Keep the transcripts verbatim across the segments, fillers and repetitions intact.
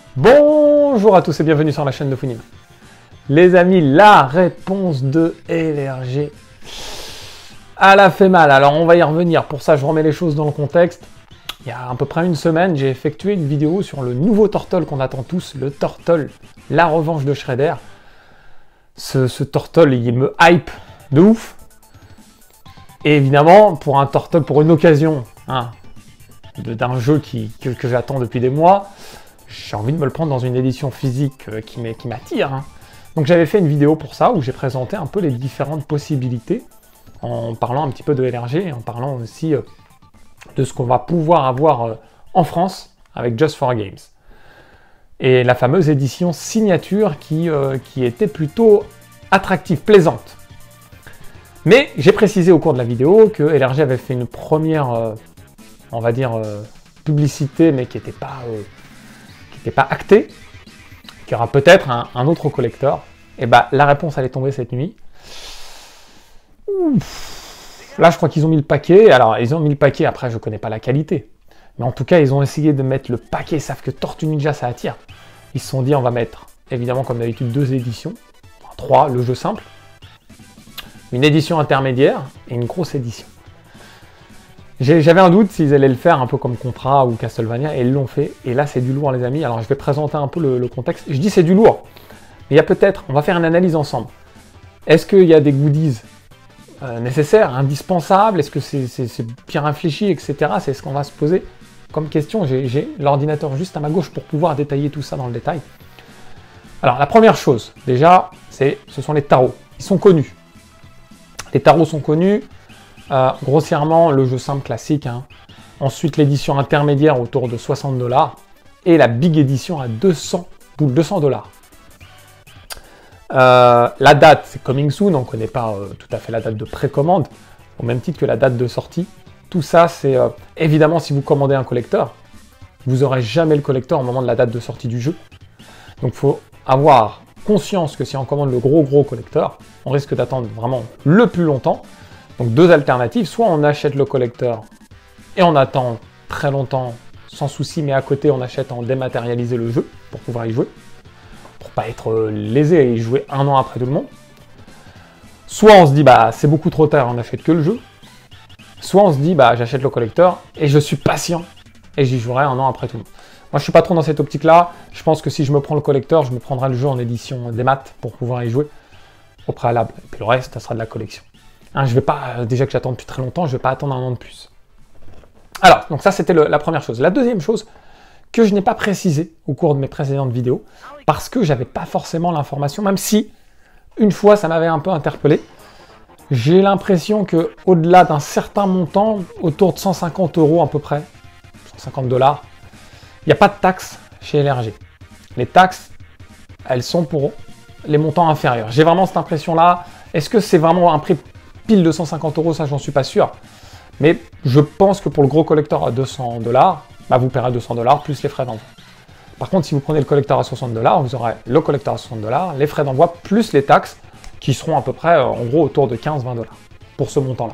Bonjour à tous et bienvenue sur la chaîne de Founim. Les amis, la réponse de L R G, elle a fait mal. Alors on va y revenir. Pour ça, je remets les choses dans le contexte. Il y a à peu près une semaine, j'ai effectué une vidéo sur le nouveau Turtle qu'on attend tous, le Turtle, la revanche de Shredder. Ce, ce Turtle, il me hype de ouf. Et évidemment, pour un Turtle, pour une occasion, hein, d'un jeu qui, que, que j'attends depuis des mois, j'ai envie de me le prendre dans une édition physique euh, qui m'attire. Hein. Donc j'avais fait une vidéo pour ça, où j'ai présenté un peu les différentes possibilités, en parlant un petit peu de L R G, et en parlant aussi euh, de ce qu'on va pouvoir avoir euh, en France, avec Just for Games. Et la fameuse édition signature qui, euh, qui était plutôt attractive, plaisante. Mais j'ai précisé au cours de la vidéo que L R G avait fait une première, euh, on va dire, euh, publicité, mais qui n'était pas... Euh, qui n'était pas acté, qu'il y aura peut-être un, un autre collector, et bah la réponse allait tomber cette nuit. Ouf. Là je crois qu'ils ont mis le paquet, alors ils ont mis le paquet, après je connais pas la qualité, mais en tout cas ils ont essayé de mettre le paquet, ils savent que Tortue Ninja ça attire. Ils se sont dit on va mettre, évidemment comme d'habitude, deux éditions, enfin, trois, le jeu simple, une édition intermédiaire et une grosse édition. J'avais un doute s'ils allaient le faire un peu comme Contra ou Castlevania, et ils l'ont fait. Et là, c'est du lourd, les amis. Alors, je vais présenter un peu le, le contexte. Je dis c'est du lourd. Mais il y a peut-être, on va faire une analyse ensemble. Est-ce qu'il y a des goodies euh, nécessaires, indispensables? Est-ce que c'est c'est bien réfléchi, et cetera. C'est ce qu'on va se poser comme question. J'ai l'ordinateur juste à ma gauche pour pouvoir détailler tout ça dans le détail. Alors, la première chose, déjà, c'est ce sont les tarots. Ils sont connus. Les tarots sont connus. Euh, grossièrement, le jeu simple classique. Hein. Ensuite, l'édition intermédiaire autour de soixante dollars. Et la big édition à deux cents dollars. Euh, la date, c'est coming soon. On ne connaît pas euh, tout à fait la date de précommande. Au même titre que la date de sortie. Tout ça, c'est euh, évidemment si vous commandez un collector, vous n'aurez jamais le collector au moment de la date de sortie du jeu. Donc, il faut avoir conscience que si on commande le gros gros collector, on risque d'attendre vraiment le plus longtemps. Donc deux alternatives, soit on achète le collector et on attend très longtemps sans souci, mais à côté on achète en dématérialisé le jeu pour pouvoir y jouer, pour pas être lésé et y jouer un an après tout le monde. Soit on se dit bah c'est beaucoup trop tard, on n'achète que le jeu. Soit on se dit bah j'achète le collector et je suis patient et j'y jouerai un an après tout le monde. Moi je suis pas trop dans cette optique là, je pense que si je me prends le collector, je me prendrai le jeu en édition démat pour pouvoir y jouer au préalable. Et puis le reste, ça sera de la collection. Hein, je vais pas, déjà que j'attends depuis très longtemps, je ne vais pas attendre un an de plus. Alors, donc ça c'était la première chose. La deuxième chose que je n'ai pas précisé au cours de mes précédentes vidéos, parce que j'avais pas forcément l'information, même si, une fois, ça m'avait un peu interpellé. J'ai l'impression que au-delà d'un certain montant, autour de cent cinquante euros à peu près, cent cinquante dollars, il n'y a pas de taxes chez L R G. Les taxes, elles sont pour les montants inférieurs. J'ai vraiment cette impression-là. Est-ce que c'est vraiment un prix pile de cent cinquante euros, ça j'en suis pas sûr. Mais je pense que pour le gros collector à deux cents dollars, bah, vous paierez deux cents dollars plus les frais d'envoi. Par contre, si vous prenez le collector à soixante dollars, vous aurez le collector à soixante dollars, les frais d'envoi plus les taxes qui seront à peu près, en gros, autour de quinze à vingt dollars pour ce montant-là.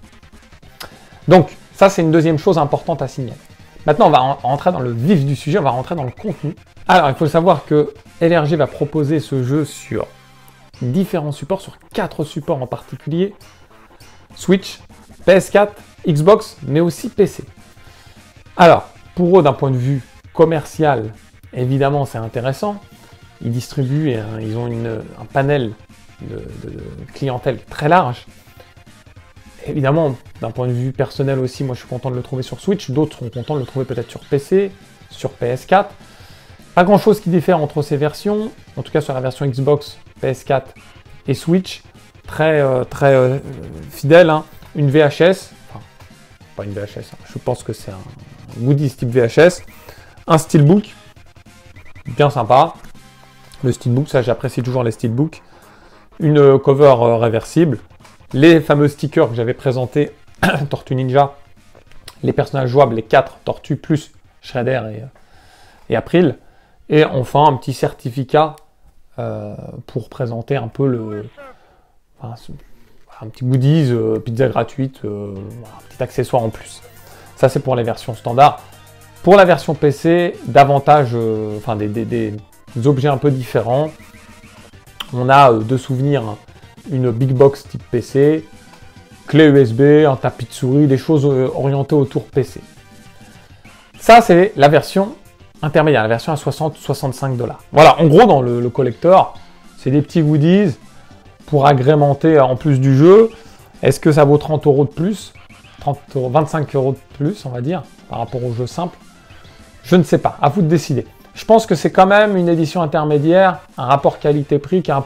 Donc, ça c'est une deuxième chose importante à signaler. Maintenant, on va rentrer dans le vif du sujet, on va rentrer dans le contenu. Alors, il faut savoir que L R G va proposer ce jeu sur différents supports, sur quatre supports en particulier. Switch, P S quatre, Xbox, mais aussi P C. Alors, pour eux, d'un point de vue commercial, évidemment, c'est intéressant. Ils distribuent, hein, ils ont une, un panel de, de clientèle très large. Évidemment, d'un point de vue personnel aussi, moi je suis content de le trouver sur Switch. D'autres seront contents de le trouver peut-être sur P C, sur P S quatre. Pas grand-chose qui diffère entre ces versions, en tout cas sur la version Xbox, P S quatre et Switch. Très, euh, très euh, fidèle, hein. Une V H S, enfin, pas une V H S, hein. Je pense que c'est un goodies type V H S, un steelbook, bien sympa, le steelbook, ça j'apprécie toujours les steelbooks, une cover euh, réversible, les fameux stickers que j'avais présentés, Tortue Ninja, les personnages jouables, les quatre Tortues plus Shredder et, et April, et enfin un petit certificat euh, pour présenter un peu le... Enfin, un petit goodies, euh, pizza gratuite, euh, un petit accessoire en plus. Ça c'est pour les versions standards. Pour la version P C, davantage, euh, enfin des, des, des objets un peu différents. On a euh, de souvenirs une big box type P C, clé U S B, un tapis de souris, des choses euh, orientées autour P C. Ça, c'est la version intermédiaire, la version à soixante à soixante-cinq dollars. Voilà, en gros, dans le, le collector, c'est des petits goodies pour agrémenter en plus du jeu. Est-ce que ça vaut trente euros de plus, trente, vingt-cinq euros de plus, on va dire, par rapport au jeu simple? Je ne sais pas, à vous de décider. Je pense que c'est quand même une édition intermédiaire, un rapport qualité-prix qui est un,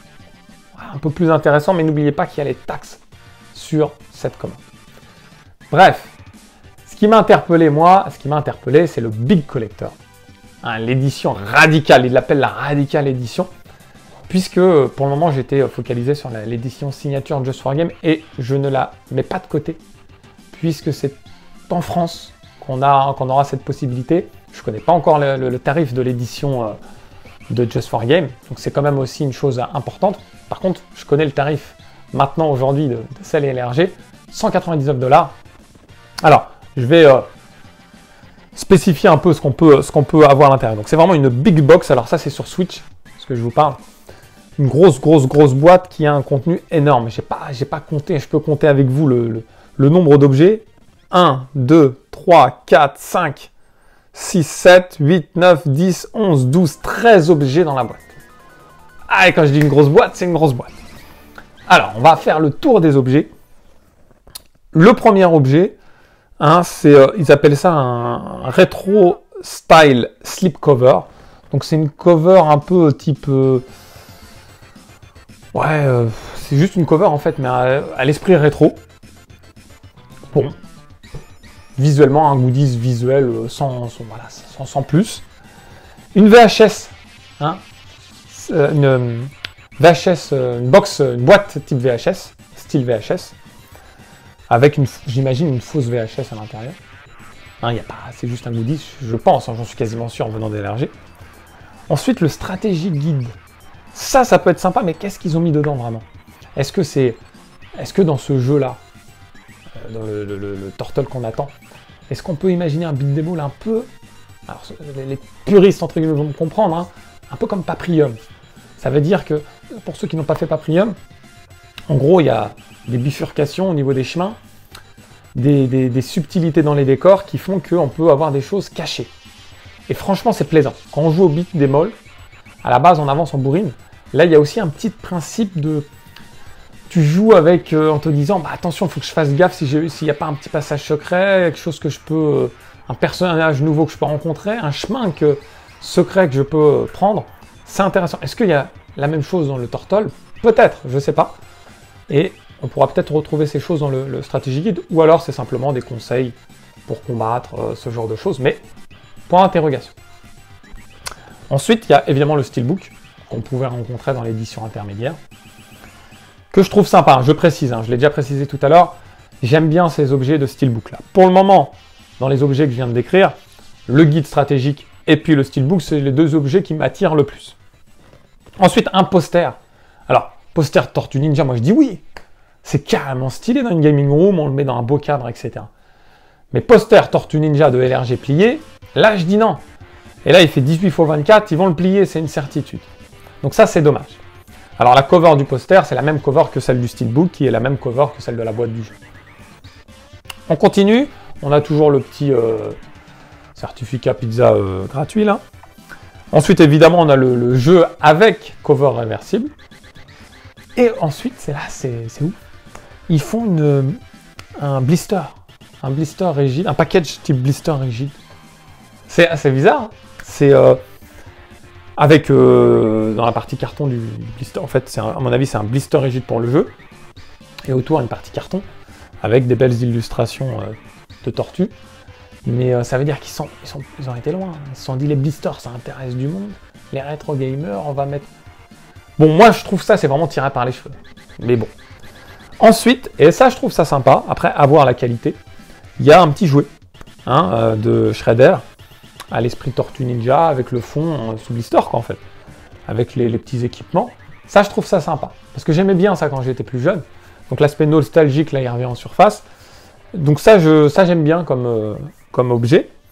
un peu plus intéressant, mais n'oubliez pas qu'il y a les taxes sur cette commande. Bref, ce qui m'a interpellé, moi, ce qui m'a interpellé, c'est le Big Collector. Hein, l'édition radicale, il l'appelle la radicale édition, puisque pour le moment, j'étais focalisé sur l'édition signature Just for Game, et je ne la mets pas de côté, puisque c'est en France qu'on a, qu'on aura cette possibilité. Je ne connais pas encore le, le, le tarif de l'édition euh, de Just for Game, donc c'est quand même aussi une chose importante. Par contre, je connais le tarif maintenant, aujourd'hui, de, de celle L R G, cent quatre-vingt-dix-neuf dollars. Alors, je vais euh, spécifier un peu ce qu'on peut, ce qu'on peut avoir à l'intérieur. Donc c'est vraiment une big box, alors ça c'est sur Switch, ce que je vous parle. Une grosse, grosse, grosse boîte qui a un contenu énorme. Je n'ai pas, j'ai pas compté, je peux compter avec vous le, le, le nombre d'objets. un, deux, trois, quatre, cinq, six, sept, huit, neuf, dix, onze, douze, treize objets dans la boîte. Ah, et quand je dis une grosse boîte, c'est une grosse boîte. Alors, on va faire le tour des objets. Le premier objet, hein, c'est, euh, ils appellent ça un, un rétro style slip cover. Donc c'est une cover un peu type... Euh, ouais, euh, c'est juste une cover en fait, mais à, à l'esprit rétro. Bon. Visuellement, un goodies visuel sans, sans, voilà, sans, sans plus. Une V H S. Hein, une euh, V H S, une box, une boîte type V H S, style V H S. Avec, une, j'imagine, une fausse V H S à l'intérieur. Hein, y a pas, c'est juste un goodies, je pense, hein, j'en suis quasiment sûr en venant des L R G. Ensuite, le Strategy Guide. Ça, ça peut être sympa, mais qu'est-ce qu'ils ont mis dedans vraiment? Est-ce que c'est, est-ce que dans ce jeu-là, euh, dans le, le, le, le Turtle qu'on attend, est-ce qu'on peut imaginer un beat'em all un peu, alors les, les puristes entre guillemets vont me comprendre, hein, un peu comme Paprium. Ça veut dire que, pour ceux qui n'ont pas fait Paprium, en gros, il y a des bifurcations au niveau des chemins, des, des, des subtilités dans les décors qui font qu'on peut avoir des choses cachées. Et franchement, c'est plaisant. Quand on joue au beat'em all, à la base, on avance en bourrine. Là, il y a aussi un petit principe de... Tu joues avec, euh, en te disant, bah, attention, il faut que je fasse gaffe s'il n'y a pas un petit passage secret, quelque chose que je peux... Euh, un personnage nouveau que je peux rencontrer, un chemin que, secret que je peux prendre. C'est intéressant. Est-ce qu'il y a la même chose dans le Turtle? Peut-être, je ne sais pas. Et on pourra peut-être retrouver ces choses dans le, le Strategy Guide, ou alors c'est simplement des conseils pour combattre, euh, ce genre de choses, mais point d'interrogation. Ensuite, il y a évidemment le Steelbook, qu'on pouvait rencontrer dans l'édition intermédiaire, que je trouve sympa, je précise, hein, je l'ai déjà précisé tout à l'heure, j'aime bien ces objets de Steelbook là. Pour le moment, dans les objets que je viens de décrire, le guide stratégique et puis le Steelbook, c'est les deux objets qui m'attirent le plus. Ensuite, un poster. Alors, poster Tortue Ninja, moi je dis oui, c'est carrément stylé dans une gaming room, on le met dans un beau cadre, et cetera. Mais poster Tortue Ninja de L R G plié, là je dis non. Et là il fait dix-huit par vingt-quatre, ils vont le plier, c'est une certitude. Donc ça c'est dommage. Alors la cover du poster, c'est la même cover que celle du Steelbook, qui est la même cover que celle de la boîte du jeu. On continue, on a toujours le petit euh, certificat pizza euh, gratuit là. Ensuite évidemment on a le, le jeu avec cover réversible. Et ensuite, c'est là, c'est où? Ils font une, un blister, un blister rigide, un package type blister rigide. C'est assez bizarre, hein. C'est euh, avec, euh, dans la partie carton du, du blister, en fait, un, à mon avis, c'est un blister rigide pour le jeu. Et autour, une partie carton, avec des belles illustrations euh, de tortues. Mais euh, ça veut dire qu'ils sont, ils sont, ils ont été loin. Ils se sont dit, les blisters, ça intéresse du monde. Les rétro gamers, on va mettre... Bon, moi, je trouve ça, c'est vraiment tiré par les cheveux. Mais bon. Ensuite, et ça, je trouve ça sympa, après avoir la qualité, il y a un petit jouet hein, euh, de Shredder, à l'esprit Tortue Ninja, avec le fond euh, sous blister, quoi, en fait. Avec les, les petits équipements. Ça, je trouve ça sympa. Parce que j'aimais bien ça quand j'étais plus jeune. Donc, l'aspect nostalgique, là, il revient en surface. Donc, ça, je, ça j'aime bien comme, euh, comme objet.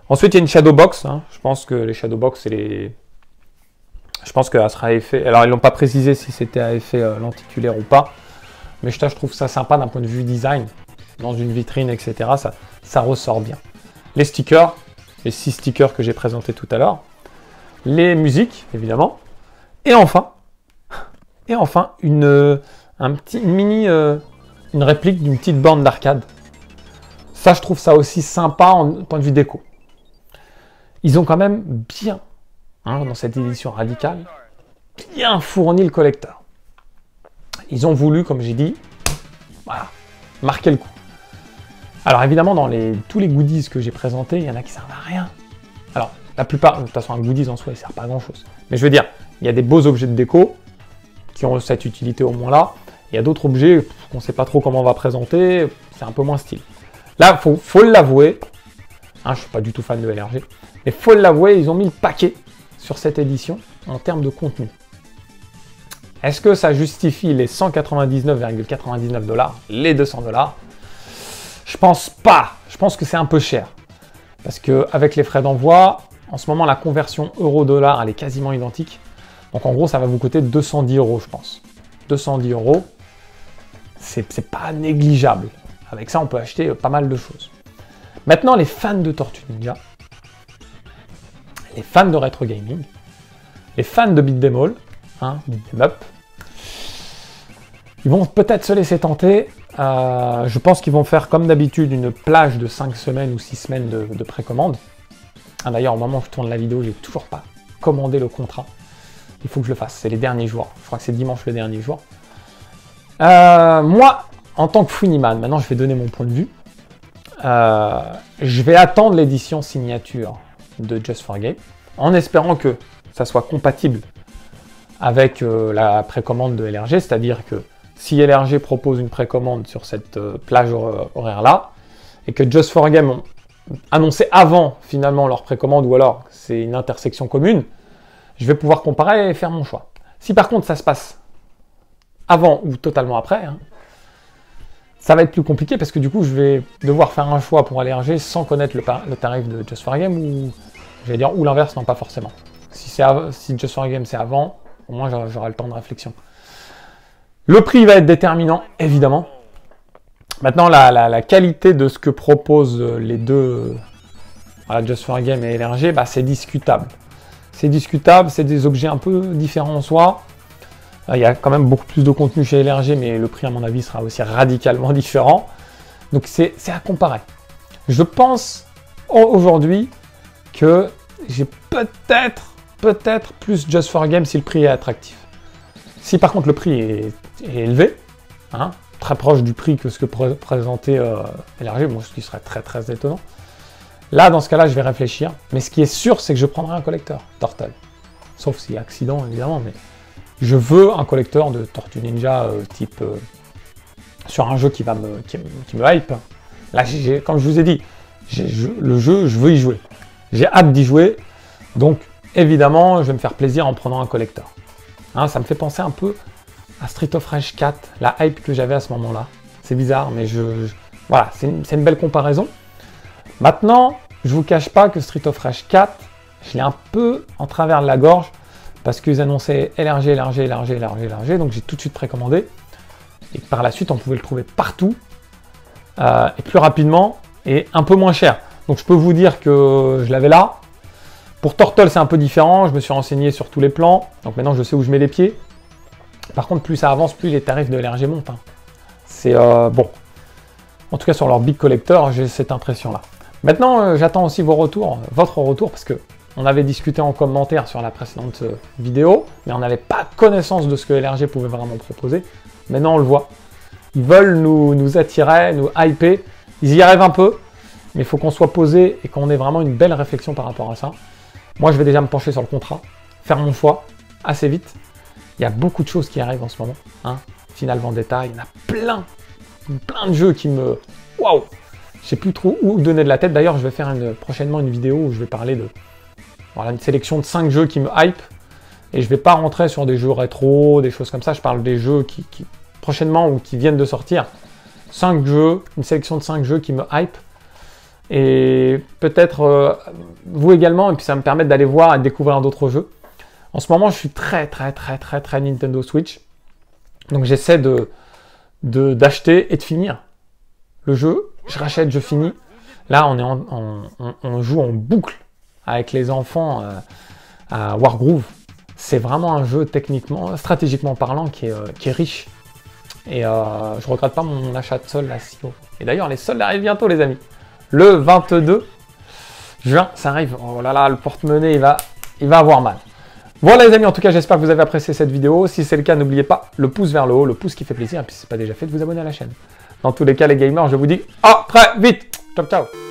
Ensuite, il y a une shadow box. Hein. Je pense que les shadow box, c'est les... Je pense que ça sera à effet... Alors, ils l'ont pas précisé si c'était à effet euh, lenticulaire ou pas. Mais ça, je trouve ça sympa d'un point de vue design. Dans une vitrine, et cetera. Ça, ça ressort bien. Les stickers, les six stickers que j'ai présentés tout à l'heure. Les musiques, évidemment. Et enfin, et enfin une, euh, un petit, une mini... Euh, une réplique d'une petite borne d'arcade. Ça, je trouve ça aussi sympa en point de vue déco. Ils ont quand même bien, hein, dans cette édition radicale, bien fourni le collecteur. Ils ont voulu, comme j'ai dit, voilà, marquer le coup. Alors évidemment, dans les, tous les goodies que j'ai présentés, il y en a qui servent à rien. Alors, la plupart, de toute façon, un goodies en soi, il ne sert pas à grand chose. Mais je veux dire, il y a des beaux objets de déco qui ont cette utilité au moins là. Il y a d'autres objets qu'on ne sait pas trop comment on va présenter, c'est un peu moins style. Là, il faut, faut l'avouer, hein, je ne suis pas du tout fan de L R G, mais il faut l'avouer, ils ont mis le paquet sur cette édition en termes de contenu. Est-ce que ça justifie les cent quatre-vingt-dix-neuf virgule quatre-vingt-dix-neuf dollars, les deux cents dollars? Je pense pas, je pense que c'est un peu cher. Parce qu'avec les frais d'envoi, en ce moment, la conversion euro-dollar, elle est quasiment identique. Donc en gros, ça va vous coûter deux cent dix euros, je pense. deux cent dix euros. C'est pas négligeable. Avec ça, on peut acheter pas mal de choses. Maintenant, les fans de Tortue Ninja, les fans de Retro Gaming, les fans de Beat 'em All, hein, Beat 'em Up, ils vont peut-être se laisser tenter. Euh, je pense qu'ils vont faire, comme d'habitude, une plage de cinq semaines ou six semaines de, de précommande. Ah, d'ailleurs, au moment où je tourne la vidéo, j'ai toujours pas commandé le contrat. Il faut que je le fasse. C'est les derniers jours. Je crois que c'est dimanche le dernier jour. Euh, moi, en tant que Funiman, maintenant je vais donner mon point de vue. Euh, je vais attendre l'édition signature de Just for Game, en espérant que ça soit compatible avec euh, la précommande de L R G, c'est-à-dire que si L R G propose une précommande sur cette euh, plage horaire-là, et que Just for Game ont annoncé avant finalement leur précommande, ou alors c'est une intersection commune, je vais pouvoir comparer et faire mon choix. Si par contre ça se passe avant ou totalement après, hein, ça va être plus compliqué parce que du coup je vais devoir faire un choix pour L R G sans connaître le, le tarif de Just for Game, ou je vais dire ou l'inverse, non pas forcément. Si, si Just for Game c'est avant, au moins j'aurai le temps de réflexion. Le prix va être déterminant, évidemment. Maintenant, la, la, la qualité de ce que proposent les deux, voilà, Just for Game et L R G, bah, c'est discutable. C'est discutable, c'est des objets un peu différents en soi. Il y a quand même beaucoup plus de contenu chez L R G, mais le prix, à mon avis, sera aussi radicalement différent. Donc, c'est à comparer. Je pense aujourd'hui que j'ai peut-être, peut-être plus Just for Game si le prix est attractif. Si par contre le prix est, est élevé, hein, très proche du prix que ce que pré présentait euh, L R G, bon, ce qui serait très très étonnant. Là, dans ce cas-là, je vais réfléchir. Mais ce qui est sûr, c'est que je prendrai un collecteur Turtle. Sauf s'il y a accident, évidemment, mais je veux un collecteur de Tortue Ninja euh, type euh, sur un jeu qui va me, qui, qui me hype. Là, j'ai, comme je vous ai dit, je, le jeu, je veux y jouer. J'ai hâte d'y jouer, donc évidemment, je vais me faire plaisir en prenant un collecteur. Hein, ça me fait penser un peu à Street of Rage quatre, la hype que j'avais à ce moment-là. C'est bizarre, mais je, je voilà, c'est une, une belle comparaison. Maintenant, je vous cache pas que Street of Rage quatre, je l'ai un peu en travers de la gorge parce qu'ils annonçaient L R G, L R G, L R G, L R G, L R G, donc j'ai tout de suite précommandé. Et par la suite, on pouvait le trouver partout, euh, et plus rapidement, et un peu moins cher. Donc je peux vous dire que je l'avais là. Pour Turtle, c'est un peu différent, je me suis renseigné sur tous les plans, donc maintenant je sais où je mets les pieds. Par contre, plus ça avance, plus les tarifs de L R G montent. Hein. C'est euh, bon. En tout cas, sur leur Big Collector, j'ai cette impression-là. Maintenant, euh, j'attends aussi vos retours, votre retour, parce que on avait discuté en commentaire sur la précédente euh, vidéo, mais on n'avait pas connaissance de ce que L R G pouvait vraiment proposer. Maintenant, on le voit. Ils veulent nous, nous attirer, nous hyper. Ils y arrivent un peu, mais il faut qu'on soit posé et qu'on ait vraiment une belle réflexion par rapport à ça. Moi, je vais déjà me pencher sur le contrat, faire mon choix assez vite. Il y a beaucoup de choses qui arrivent en ce moment. Hein. Final Vendetta, il y en a plein, plein de jeux qui me... Waouh! Je sais plus trop où donner de la tête. D'ailleurs, je vais faire une, prochainement une vidéo où je vais parler de voilà, une sélection de cinq jeux qui me hype. Et je vais pas rentrer sur des jeux rétro, des choses comme ça. Je parle des jeux qui, qui prochainement ou qui viennent de sortir. cinq jeux, une sélection de cinq jeux qui me hype. Et peut-être euh, vous également, et puis ça me permet d'aller voir et de découvrir d'autres jeux. En ce moment, je suis très très très très très Nintendo Switch. Donc j'essaie de, de, d'acheter et de finir le jeu. Je rachète, je finis. Là, on, est en, en, on, on joue en boucle avec les enfants euh, à Wargroove. C'est vraiment un jeu techniquement, stratégiquement parlant, qui est, euh, qui est riche. Et euh, je regrette pas mon achat de sol là si haut. Et d'ailleurs, les soldes arrivent bientôt, les amis. Le vingt-deux juin, ça arrive. Oh là là, le porte-monnaie, il va, il va avoir mal. Voilà les amis, en tout cas, j'espère que vous avez apprécié cette vidéo. Si c'est le cas, n'oubliez pas le pouce vers le haut, le pouce qui fait plaisir. Et puis si ce n'est pas déjà fait, de vous abonner à la chaîne. Dans tous les cas, les gamers, je vous dis à très vite. Ciao, ciao.